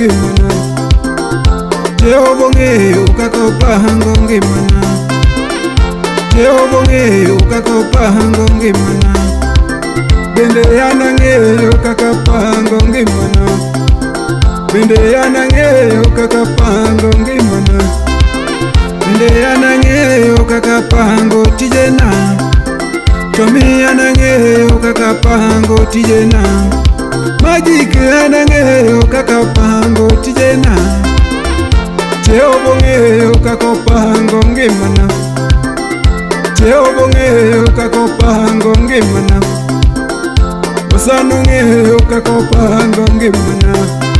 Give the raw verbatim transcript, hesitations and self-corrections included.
ngimana Jehova ng'eyo kaka opango ngimana Jehova ng'eyo kaka opango ngimana Bende an ang'eyo kaka opango ngimana Bende an ang'eyo kaka opango ngimana Bende an ang'eyo kaka opango tijena Chomi an ang'eyo kaka opango tijena Magic an ang'eyo kaka opango tijena Jehova ng'eyo kaka opango ngimana Jehova ng'eyo kaka opango ngimana Osano ng'eyo kaka opango ngimana